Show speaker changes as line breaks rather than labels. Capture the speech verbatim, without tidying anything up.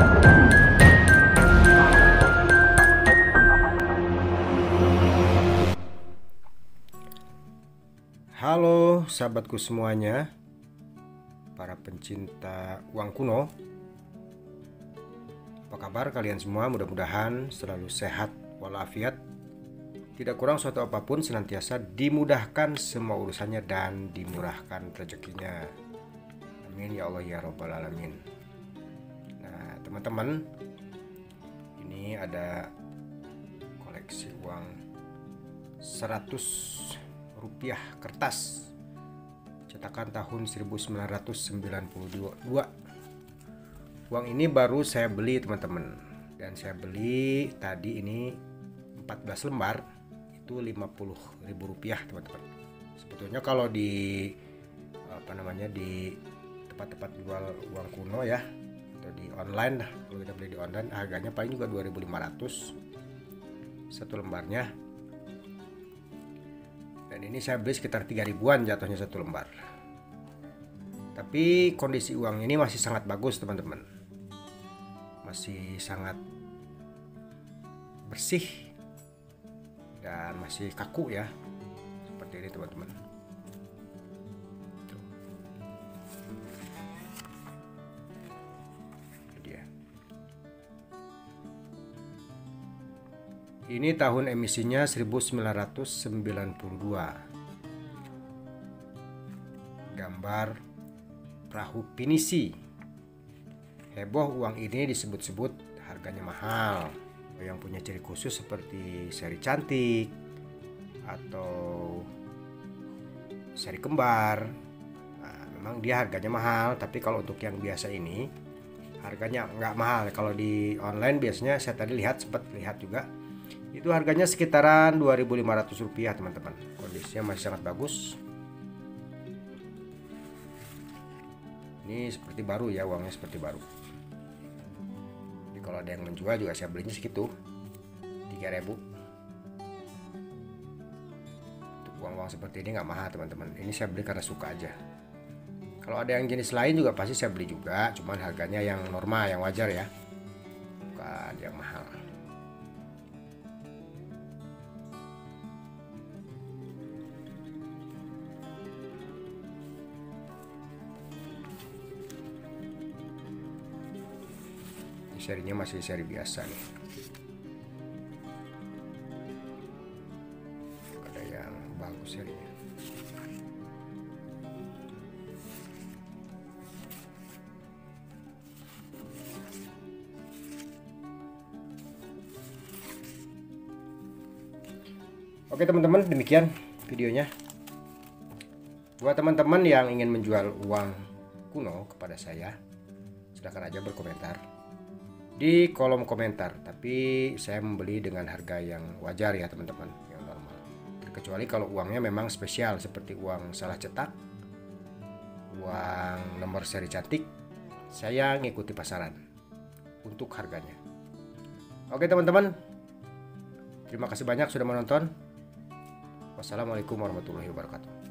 Halo sahabatku semuanya, para pencinta uang kuno. Apa kabar kalian semua? Mudah-mudahan selalu sehat walafiat, tidak kurang suatu apapun, senantiasa dimudahkan semua urusannya dan dimurahkan rezekinya. Amin ya Allah ya Rabbal Alamin. Nah teman-teman, ini ada koleksi uang seratus rupiah kertas cetakan tahun seribu sembilan ratus sembilan puluh dua. Uang ini baru saya beli teman-teman, dan saya beli tadi ini empat belas lembar, itu lima puluh ribu rupiah teman-teman. Sebetulnya kalau di apa namanya di tempat-tempat jual uang kuno ya, atau di online, kalau kita beli di online harganya paling juga dua ribu lima ratus satu lembarnya. Dan ini saya beli sekitar tiga ribuan jatuhnya satu lembar. Tapi kondisi uang ini masih sangat bagus teman-teman. Masih sangat bersih dan masih kaku ya. Seperti ini teman-teman. Ini dia. Ini tahun emisinya seribu sembilan ratus sembilan puluh dua. Gambar perahu pinisi. Heboh uang ini disebut-sebut harganya mahal. Yang punya ciri khusus seperti seri cantik atau seri kembar, nah, memang dia harganya mahal. Tapi kalau untuk yang biasa ini harganya nggak mahal. Kalau di online biasanya saya tadi lihat, sempat lihat juga, itu harganya sekitaran dua ribu lima ratus rupiah teman-teman. Kondisinya masih sangat bagus. Ini seperti baru ya, uangnya seperti baru. Jadi kalau ada yang menjual juga saya belinya segitu, tiga ribu. Untuk uang-uang seperti ini nggak mahal teman-teman. Ini saya beli karena suka aja. Kalau ada yang jenis lain juga pasti saya beli juga, cuman harganya yang normal, yang wajar ya, bukan yang mahal. Serinya masih seri biasa nih. Ada yang bagus serinya. Oke teman-teman, demikian videonya. Buat teman-teman yang ingin menjual uang kuno kepada saya, silakan aja berkomentar di kolom komentar. Tapi saya membeli dengan harga yang wajar ya teman-teman, yang normal. Terkecuali kalau uangnya memang spesial seperti uang salah cetak, uang nomor seri cantik, saya ngikuti pasaran untuk harganya. Oke teman-teman, terima kasih banyak sudah menonton. Wassalamualaikum warahmatullahi wabarakatuh.